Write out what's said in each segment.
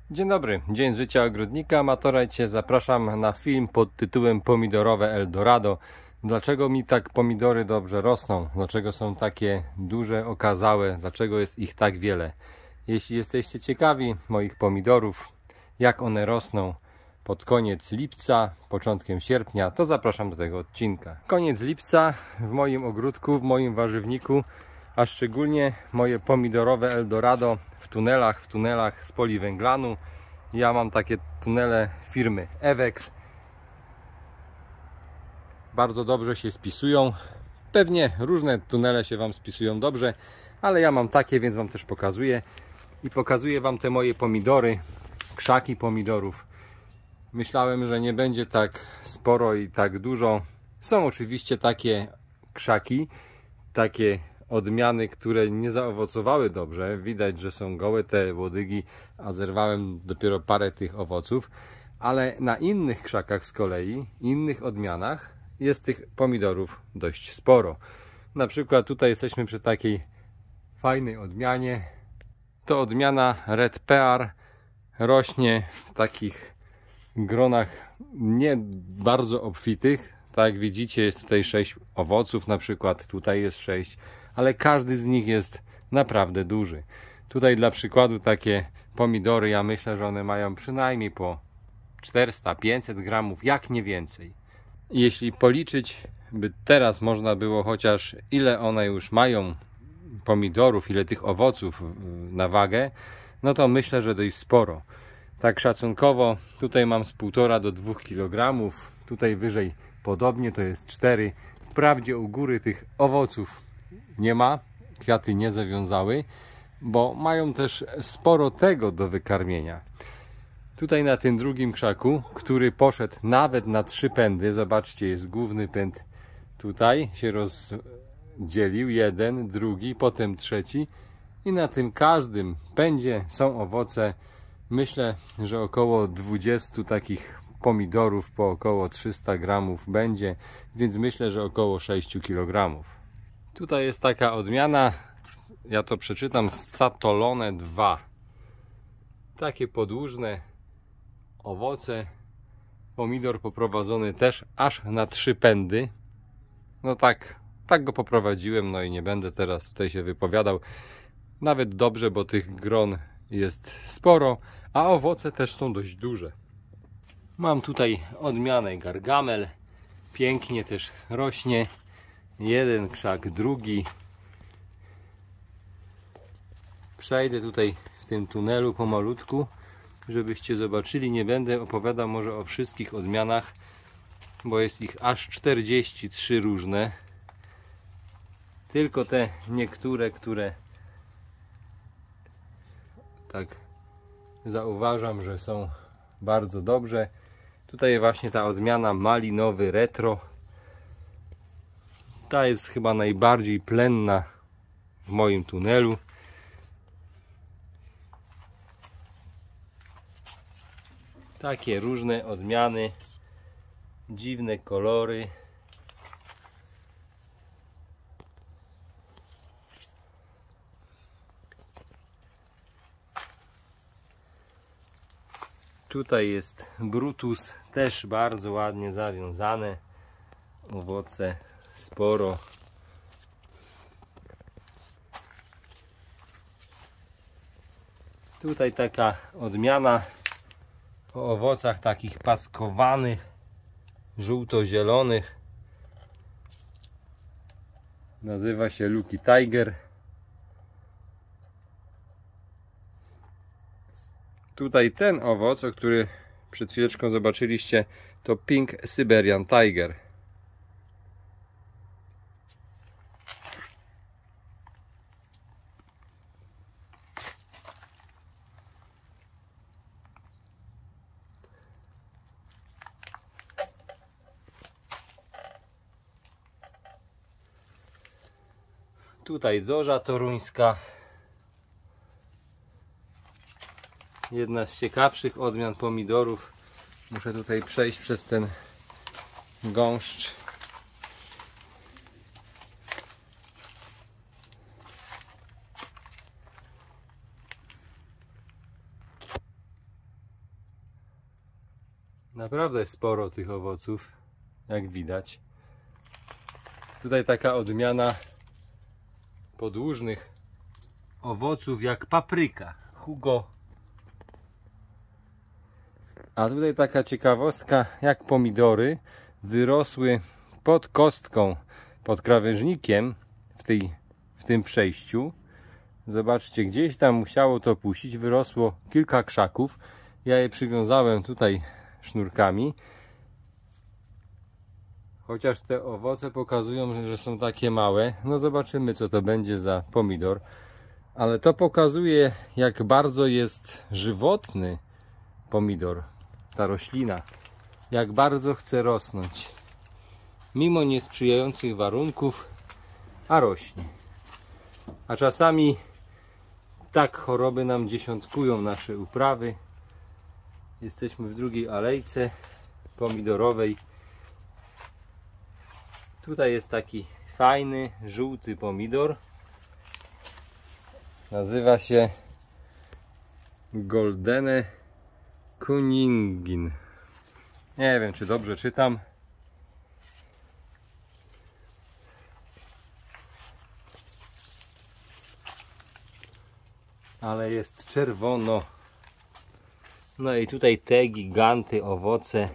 Dzień dobry, dzień życia ogrodnika, amatorajcie. Zapraszam na film pod tytułem Pomidorowe Eldorado. Dlaczego mi tak pomidory dobrze rosną? Dlaczego są takie duże, okazałe? Dlaczego jest ich tak wiele? Jeśli jesteście ciekawi moich pomidorów, jak one rosną pod koniec lipca, początkiem sierpnia, to zapraszam do tego odcinka. Koniec lipca w moim ogródku, w moim warzywniku, a szczególnie moje pomidorowe Eldorado w tunelach z poliwęglanu. Ja mam takie tunele firmy Ewex. Bardzo dobrze się spisują. Pewnie różne tunele się Wam spisują dobrze, ale ja mam takie, więc Wam też pokazuję. I pokazuję Wam te moje pomidory, krzaki pomidorów. Myślałem, że nie będzie tak sporo i tak dużo. Są oczywiście takie krzaki, takie odmiany, które nie zaowocowały dobrze. Widać, że są gołe te łodygi, a zerwałem dopiero parę tych owoców. Ale na innych krzakach z kolei, innych odmianach jest tych pomidorów dość sporo. Na przykład tutaj jesteśmy przy takiej fajnej odmianie. To odmiana Red Pear. Rośnie w takich gronach nie bardzo obfitych. Tak jak widzicie, jest tutaj 6 owoców, na przykład tutaj jest 6, ale każdy z nich jest naprawdę duży. Tutaj dla przykładu takie pomidory, ja myślę, że one mają przynajmniej po 400-500 gramów, jak nie więcej. Jeśli policzyć, by teraz można było chociaż ile one już mają pomidorów, ile tych owoców na wagę, no to myślę, że dość sporo. Tak szacunkowo, tutaj mam z 1,5 do 2 kg, tutaj wyżej podobnie, to jest 4. Wprawdzie u góry tych owoców nie ma, kwiaty nie zawiązały, bo mają też sporo tego do wykarmienia. Tutaj na tym drugim krzaku, który poszedł nawet na 3 pędy, zobaczcie, jest główny pęd tutaj, się rozdzielił, jeden, drugi, potem trzeci i na tym każdym pędzie są owoce. Myślę, że około 20 takich pomidorów po około 300 gramów będzie, więc myślę, że około 6 kg. Tutaj jest taka odmiana, ja to przeczytam, Satolone 2. Takie podłużne owoce. Pomidor poprowadzony też aż na 3 pędy. No tak go poprowadziłem, no i nie będę teraz tutaj się wypowiadał. Nawet dobrze, bo tych gron jest sporo, a owoce też są dość duże. Mam tutaj odmianę Gargamel, pięknie też rośnie, jeden krzak, drugi. Przejdę tutaj w tym tunelu pomalutku, żebyście zobaczyli. Nie będę opowiadał może o wszystkich odmianach, bo jest ich aż 43 różne. Tylko te niektóre, które tak zauważam, że są bardzo dobrze. Tutaj właśnie ta odmiana malinowy retro. Ta jest chyba najbardziej plenna w moim tunelu. Takie różne odmiany, dziwne kolory. Tutaj jest Brutus, też bardzo ładnie zawiązane. Owoce sporo. Tutaj taka odmiana o owocach takich paskowanych, żółto-zielonych. Nazywa się Lucky Tiger. Tutaj ten owoc, o który przed chwileczką zobaczyliście, to Pink Siberian Tiger. Tutaj zorza toruńska. Jedna z ciekawszych odmian pomidorów. Muszę tutaj przejść przez ten gąszcz. Naprawdę sporo tych owoców, jak widać. Tutaj taka odmiana podłużnych owoców jak papryka, Hugo. A tutaj taka ciekawostka, jak pomidory wyrosły pod kostką, pod krawężnikiem w tym przejściu. Zobaczcie, gdzieś tam musiało to puścić, wyrosło kilka krzaków. Ja je przywiązałem tutaj sznurkami. Chociaż te owoce pokazują, że są takie małe. No zobaczymy, co to będzie za pomidor. Ale to pokazuje, jak bardzo jest żywotny pomidor, ta roślina. Jak bardzo chce rosnąć. Mimo niesprzyjających warunków, a rośnie. A czasami tak choroby nam dziesiątkują nasze uprawy. Jesteśmy w drugiej alejce pomidorowej. Tutaj jest taki fajny, żółty pomidor. Nazywa się Goldene Kuningin. Nie wiem, czy dobrze czytam. Ale jest czerwono. No i tutaj te giganty, owoce.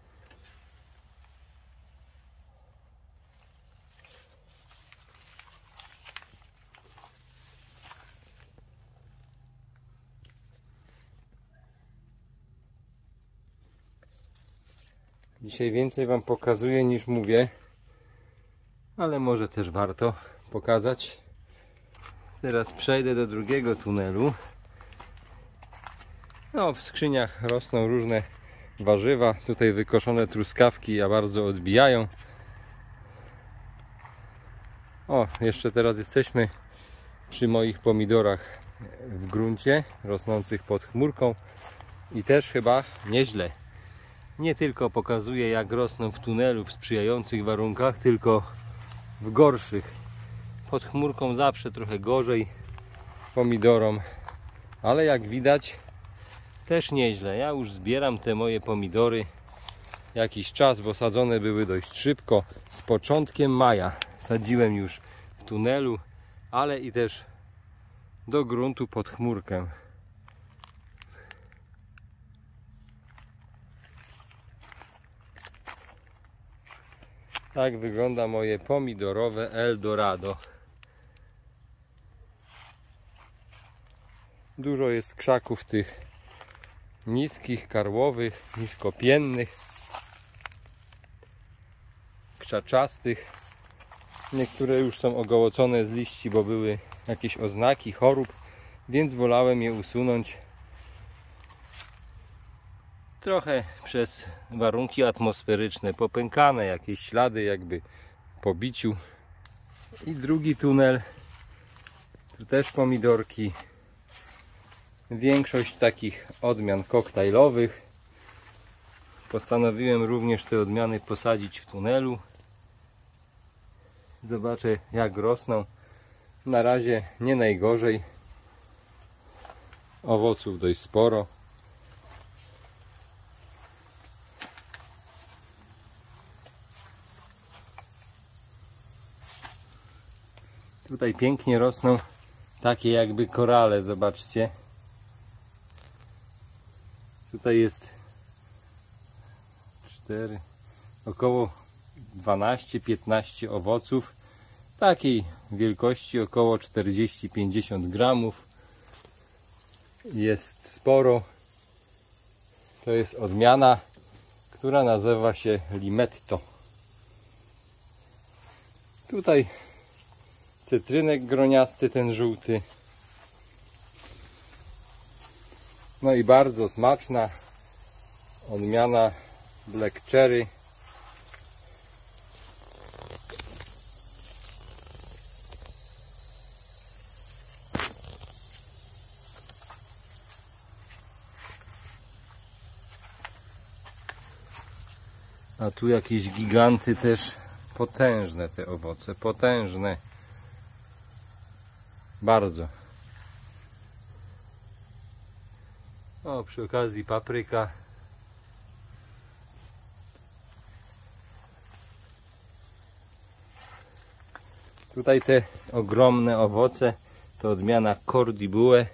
Dzisiaj więcej Wam pokazuję niż mówię, ale może też warto pokazać. Teraz przejdę do drugiego tunelu. No, w skrzyniach rosną różne warzywa. Tutaj wykoszone truskawki bardzo odbijają. O, jeszcze teraz jesteśmy przy moich pomidorach w gruncie, rosnących pod chmurką i też chyba nieźle. Nie tylko pokazuje, jak rosną w tunelu w sprzyjających warunkach, tylko w gorszych. Pod chmurką zawsze trochę gorzej pomidorom, ale jak widać też nieźle. Ja już zbieram te moje pomidory jakiś czas, bo sadzone były dość szybko. Z początkiem maja sadziłem już w tunelu, ale i też do gruntu pod chmurkę. Tak wygląda moje pomidorowe Eldorado. Dużo jest krzaków tych niskich, karłowych, niskopiennych, krzaczastych. Niektóre już są ogołocone z liści, bo były jakieś oznaki chorób, więc wolałem je usunąć. Trochę przez warunki atmosferyczne popękane, jakieś ślady jakby po biciu. I drugi tunel, tu też pomidorki. Większość takich odmian koktajlowych. Postanowiłem również te odmiany posadzić w tunelu. Zobaczę, jak rosną. Na razie nie najgorzej. Owoców dość sporo. Tutaj pięknie rosną takie jakby korale, zobaczcie. Tutaj jest około 12-15 owoców takiej wielkości, około 40-50 gramów. Jest sporo. To jest odmiana, która nazywa się Limetto. Tutaj cytrynek groniasty, ten żółty. No i bardzo smaczna odmiana Black Cherry. A tu jakieś giganty też, potężne te owoce, potężne. Bardzo. O, przy okazji papryka. Tutaj te ogromne owoce to odmiana Cordibue.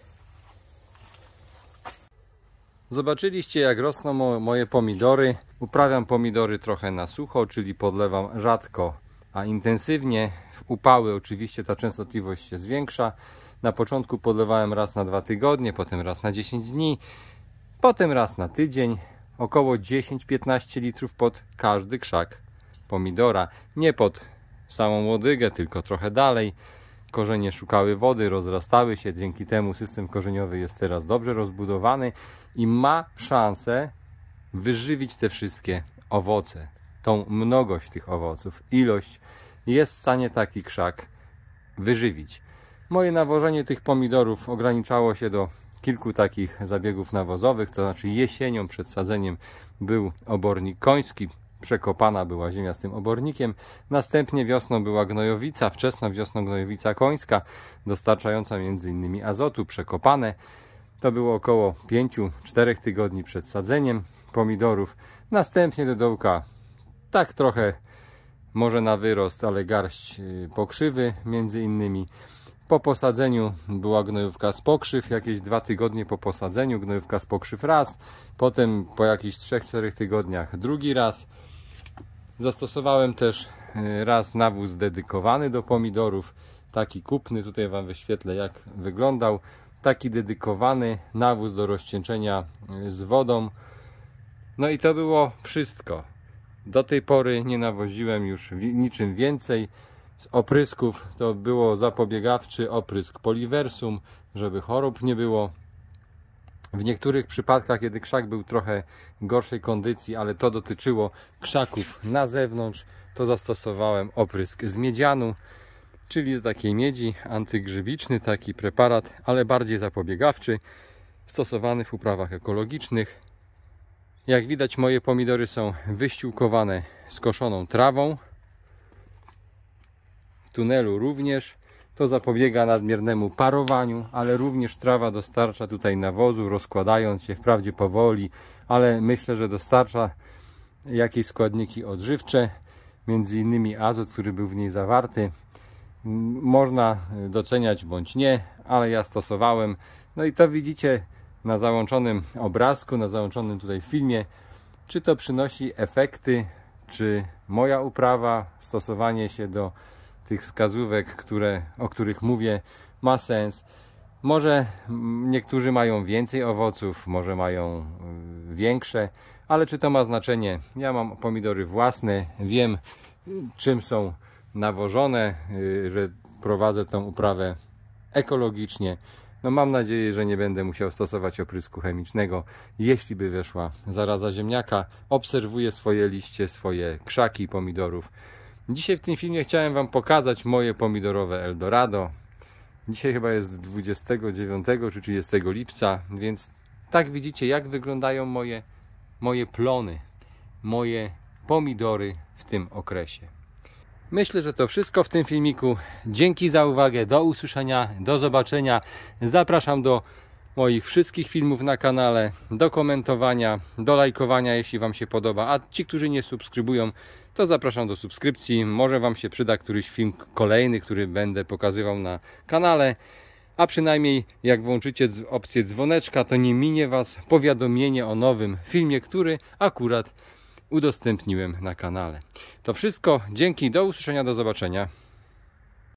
Zobaczyliście, jak rosną moje pomidory. Uprawiam pomidory trochę na sucho, czyli podlewam rzadko, a intensywnie. W upały oczywiście ta częstotliwość się zwiększa. Na początku podlewałem raz na 2 tygodnie, potem raz na 10 dni, potem raz na tydzień. Około 10-15 litrów pod każdy krzak pomidora. Nie pod samą łodygę, tylko trochę dalej. Korzenie szukały wody, rozrastały się. Dzięki temu system korzeniowy jest teraz dobrze rozbudowany i ma szansę wyżywić te wszystkie owoce. Tą mnogość tych owoców, ilość jest w stanie taki krzak wyżywić. Moje nawożenie tych pomidorów ograniczało się do kilku takich zabiegów nawozowych, to znaczy jesienią przed sadzeniem był obornik koński, przekopana była ziemia z tym obornikiem, następnie wiosną była gnojowica, wczesną wiosną gnojowica końska, dostarczająca m.in. azotu, przekopane. To było około 5-4 tygodni przed sadzeniem pomidorów. Następnie do dołka tak trochę, może na wyrost, ale garść pokrzywy między innymi. Po posadzeniu była gnojówka z pokrzyw, jakieś 2 tygodnie po posadzeniu gnojówka z pokrzyw raz, potem po jakichś 3-4 tygodniach drugi raz. Zastosowałem też raz nawóz dedykowany do pomidorów, taki kupny, tutaj Wam wyświetlę, jak wyglądał. Taki dedykowany nawóz do rozcieńczenia z wodą. No i to było wszystko. Do tej pory nie nawoziłem już niczym więcej. Z oprysków to było zapobiegawczy oprysk Poliversum, żeby chorób nie było. W niektórych przypadkach, kiedy krzak był trochę gorszej kondycji, ale to dotyczyło krzaków na zewnątrz, to zastosowałem oprysk z miedzianu, czyli z takiej miedzi, antygrzybiczny taki preparat, ale bardziej zapobiegawczy, stosowany w uprawach ekologicznych. Jak widać, moje pomidory są wyściółkowane skoszoną trawą. W tunelu również. To zapobiega nadmiernemu parowaniu, ale również trawa dostarcza tutaj nawozu, rozkładając się wprawdzie powoli, ale myślę, że dostarcza jakieś składniki odżywcze, między innymi azot, który był w niej zawarty. Można doceniać bądź nie, ale ja stosowałem. No i to widzicie na załączonym obrazku, na załączonym tutaj filmie, czy to przynosi efekty, czy moja uprawa, stosowanie się do tych wskazówek, o których mówię, ma sens. Może niektórzy mają więcej owoców, może mają większe, ale czy to ma znaczenie? Ja mam pomidory własne, wiem, czym są nawożone, że prowadzę tą uprawę ekologicznie. No mam nadzieję, że nie będę musiał stosować oprysku chemicznego, jeśli by weszła zaraza ziemniaka. Obserwuję swoje liście, swoje krzaki pomidorów. Dzisiaj w tym filmie chciałem Wam pokazać moje pomidorowe Eldorado. Dzisiaj chyba jest 29 czy 30 lipca, więc tak widzicie, jak wyglądają moje plony, moje pomidory w tym okresie. Myślę, że to wszystko w tym filmiku. Dzięki za uwagę, do usłyszenia, do zobaczenia. Zapraszam do moich wszystkich filmów na kanale, do komentowania, do lajkowania, jeśli Wam się podoba. A ci, którzy nie subskrybują, to zapraszam do subskrypcji. Może Wam się przyda któryś film kolejny, który będę pokazywał na kanale. A przynajmniej jak włączycie opcję dzwoneczka, to nie minie Was powiadomienie o nowym filmie, który akurat udostępniłem na kanale. To wszystko. Dzięki, do usłyszenia, do zobaczenia.